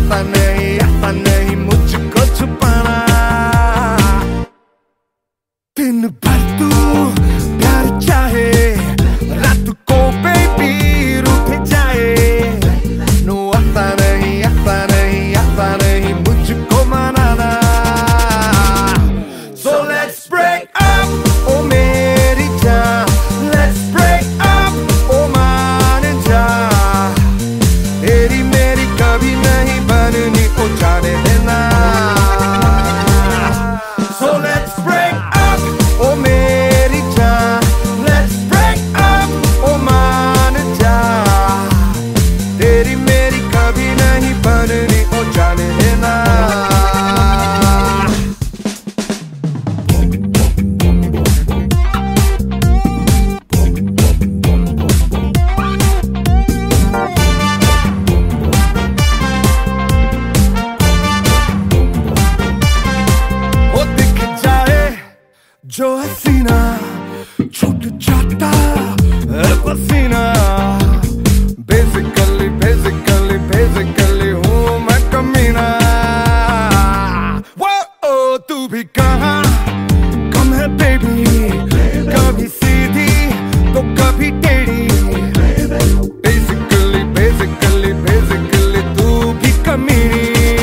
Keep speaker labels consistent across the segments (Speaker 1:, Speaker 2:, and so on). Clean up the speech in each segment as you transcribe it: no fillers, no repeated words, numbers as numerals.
Speaker 1: आता नहीं मुझको छुपाना। दिन भर तू प्यार चाहे, रात को बेबी रूठ जाए। नो आता नहीं मुझको मनाना। So let's break up, oh मेरी जान। Let's break up, oh मान जा। तेरी मेरी कभी नहीं बननी, ओ जाने देना। So let's break up, oh मेरी जान। Let's break up, oh मान जा। तेरी मेरी कभी नहीं बननी, ओ जाने देना। जो हसीना छूट जाता है पसीना। बेसिकली हूँ मैं कमीना। वो तू भी कहाँ कम है बेबी, कभी सीधी तो कभी टेढ़ी। बेसिकली तू भी कमीनी।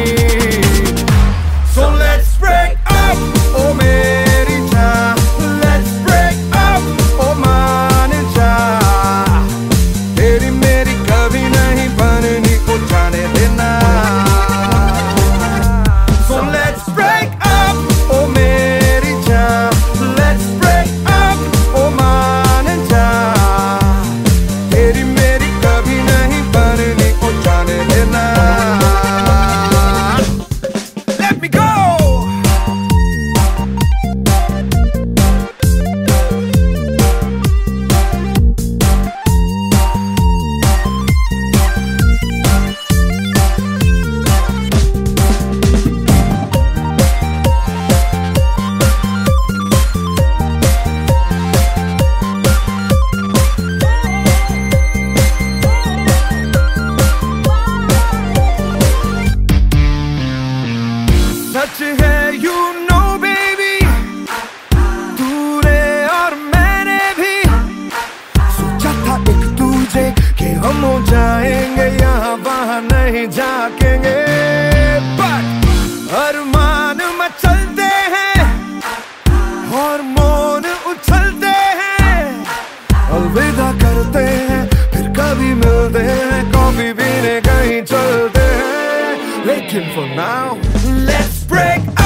Speaker 1: So let's break up, oh मेरी जान। Let's break up, oh मान जा। तेरी मेरी कभी नहीं बननी, ओ जाने देना। So let's break up, oh मेरी जान। Let's break up, oh मान जा। तेरी मेरी कभी नहीं बननी, ओ जाने देना। Let me go. सच है you know baby, तूने और मैंने भी सोचा था एक दूजे कि हम हो जाएंगे, यहाँ वहाँ नहीं जाकेंगे। But अरमान मचलते हैं, हार्मोन उछलते हैं। अलविदा करते हैं, फिर कभी मिलते हैं, कॉफी पीने कहीं चलते हैं। लेकिन for now let's break up।